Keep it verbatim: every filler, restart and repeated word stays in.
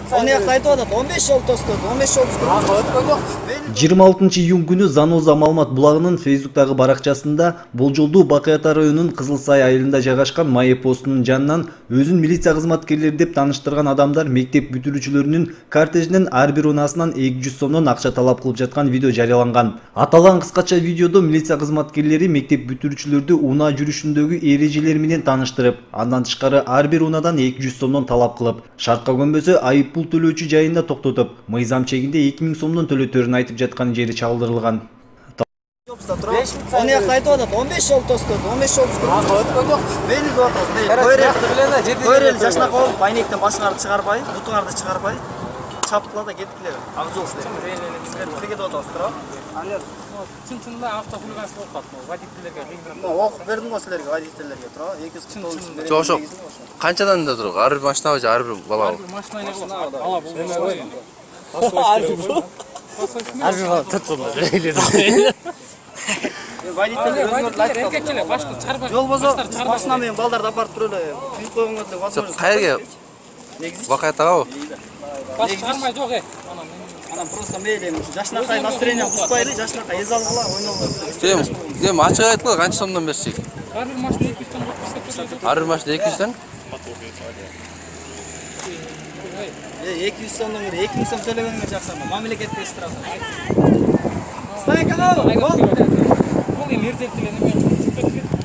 Onu yakta айтып атат, он беш жол тостады, он беш жол түскөн. жыйырма алтынчы июнь күнү Заноза Малмат булагынын Фейсбуктагы баракчасында болжолдуу Бакыята районунун Кызыл Сай айылында жайгашкан Майы постунун жанынан өзүн милиция кызматкерлери деп тааныштырган адамдар мектеп бүтүрүүчүлөрүнүн кортежинен ар бир унасынан эки жүз сомдон акча талап кылып жаткан видео жарыяланган. Аталган кыскача видеодо милиция кызматкерлери мектеп бүтүрүүчүлөрдү унаа жүрүшүндөгү эрежелер менен тааныштырып, андан тышкары ар бир унадан эки жүз сомдон талап кылып, шартка көнбөсө айып пул төлөөчү жайында токтотуп, мыйзам чегинде эки миң сомдон төлөтөрүн айтып жаткан жери чагылдырылган. Onu yakta айтып атат, он беш жол тостады, он беш жол түскөн. Мени деп атасың. Көрелі жашына кол, байнектен башыңарды чыгарбай, бутуңарды чыгарбай, чапкыла да кеткилер. Ак жол силер. Силер бирге деп атасыздар. Аны чын-чынында автохулиганство болуп калды. Водительдерге кыйындырып. Окуп бердим го силерге, водительдерге, тура. эки жүз сом берем. Жок, жок. Канчадан да турук? Ар бир машинабы же ар бир балабы? Ар бир машина эле болот. Ала бул. Ар бир бул. Ар бир бул тотулду. Жол болсо машина менен балдарды апарып туруп эле күйүп койгоңор деп возможность. Кайерге? Бакыятагабы? Баш чыгармай жок э. Анан просто мейли жашынакай настроение куспайлы, жашынакай эз алгыла, ойногула. Дем, дем ачык айткыла, канча сомдон берсек? Ар бир машина эки жүз сом. Ар бир машина эки жүз сом? эки жүз сомдон бери эки миң сом төлөгөнүңөр жакшы, мамлекетте эстирасың. Стайка ал. Бул эми эртелтелени мен